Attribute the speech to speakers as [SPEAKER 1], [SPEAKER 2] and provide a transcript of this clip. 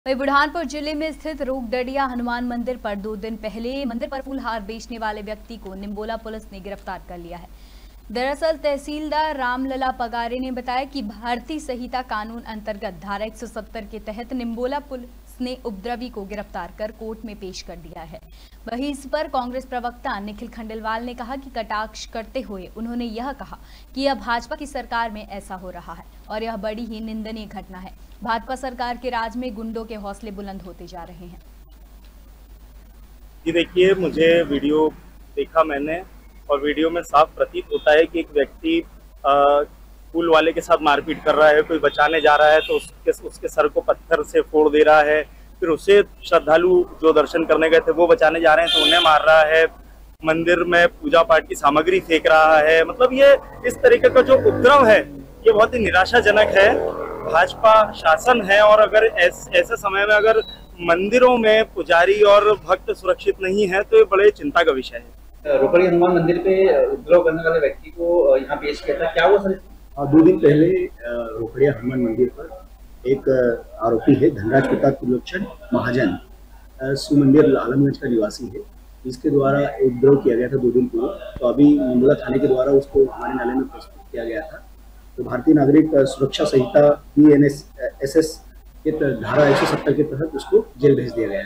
[SPEAKER 1] वहीं बुरहानपुर जिले में स्थित रूपडडिया हनुमान मंदिर पर 2 दिन पहले मंदिर पर फूलहार बेचने वाले व्यक्ति को निम्बोला पुलिस ने गिरफ्तार कर लिया है। दरअसल तहसीलदार रामलला पगारे ने बताया कि भारतीय संहिता कानून अंतर्गत धारा 170 के तहत निम्बोला पुलिस ने उपद्रवी को गिरफ्तार कर कोर्ट में पेश कर दिया है। वहीं इस पर कांग्रेस प्रवक्ता निखिल खंडेलवाल ने कहा कि कटाक्ष करते हुए उन्होंने यह कहा कि यह भाजपा की सरकार में ऐसा हो रहा है और यह बड़ी ही निंदनीय घटना है। भाजपा सरकार के राज में गुंडों के हौसले बुलंद होते जा रहे हैं।
[SPEAKER 2] जी देखिए, मुझे वीडियो देखा मैंने और वीडियो में साफ प्रतीत होता है कि एक व्यक्ति फूल वाले के साथ मारपीट कर रहा है। कोई बचाने जा रहा है तो उसके सर को पत्थर से फोड़ दे रहा है। फिर उसे श्रद्धालु जो दर्शन करने गए थे वो बचाने जा रहे हैं तो उन्हें मार रहा है। मंदिर में पूजा पाठ की सामग्री फेंक रहा है। मतलब ये इस तरीके का जो उपद्रव है ये बहुत ही निराशाजनक है। भाजपा शासन है और अगर ऐसे समय में अगर मंदिरों में पुजारी और भक्त सुरक्षित नहीं है तो ये बड़े चिंता का विषय है।
[SPEAKER 3] रोपड़ी हनुमान मंदिर पे उपद्रव करने वाले व्यक्ति को यहाँ पेश किया था, क्या वो सर?
[SPEAKER 4] 2 दिन पहले रोपड़िया हनुमान मंदिर पर एक आरोपी है धनराज प्रताप त्रिलोचन महाजन, सुमंदिर आलमगंज का निवासी है। इसके द्वारा उपद्रव किया गया था 2 दिन पूर्व। तो अभी निम्बोला थाने के द्वारा उसको हमारे नाले में प्रस्तुत किया गया था। तो भारतीय नागरिक सुरक्षा संहिता BNSS के धारा 170 के तहत उसको जेल भेज दिया गया है।